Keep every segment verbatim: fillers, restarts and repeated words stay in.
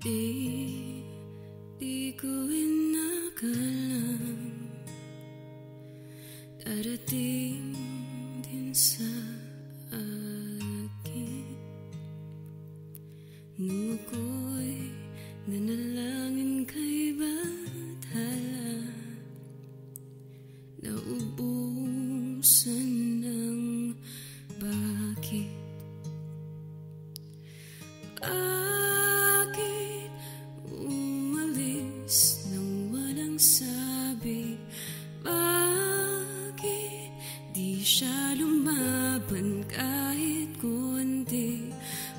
Di, di ko inakalang darating din sa akin. Nung ako'y nanalangin kay Bathala, naubusan ng bakit. Bakit umalis nang walang sabi? Bakit di siya lumaban kahit konti?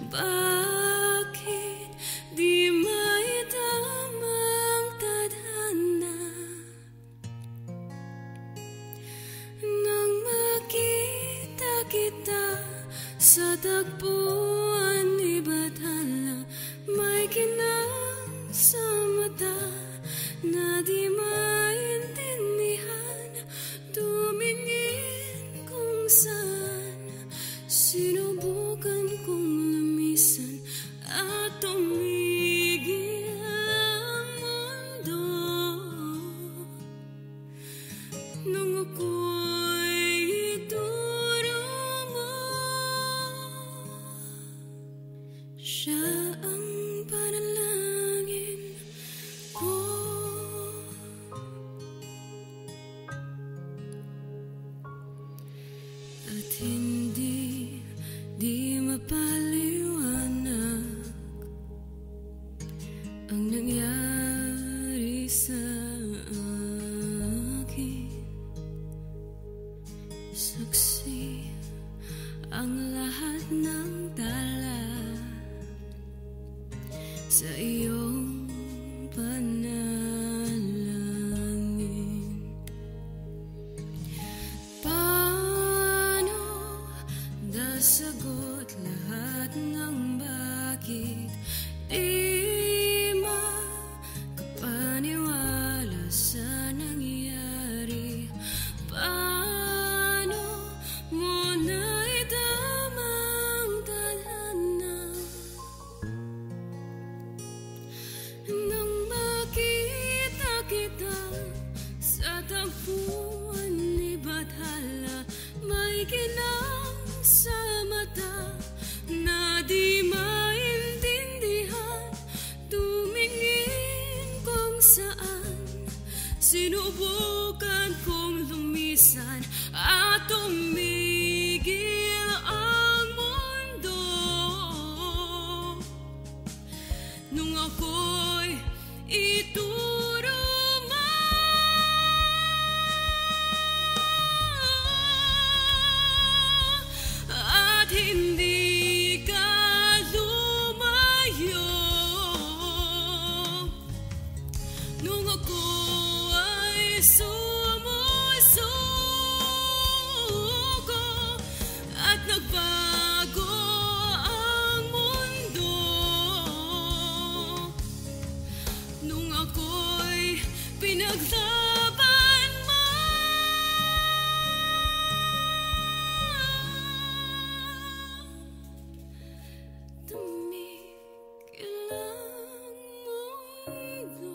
Bakit di maitamang tadhana? Nang makita kita sa tagpuan ni Bathala, may kinang sa mata na di maintindihan. Tumingin kung saan, sinubukan kong lumisan at tumigil ang mundo. Nung ako'y ituro mo, siya ang panalangin ko. At hindi, di mapaliwanag ang nangyari sa akin. Saksi ang lahat ng tala sa iyong panalangin. Paano nasagot lahat ng bakit? Di makapaniwala sa nangyari. Paano mo naitamang tadhana? Nang makita kita sa tagpuan ni Bathala, may kinang sa mata na di maintindihan. Tumingin kung saan, sinubukan kong lumisan at tumigil ang mundo. Nung ako'y ituro mo, at hindi ka lumayo. Nung ako ay sumusuko at nagbago ang mundo. Nung ako'y pinaglaban mo, tumigil ang mundo.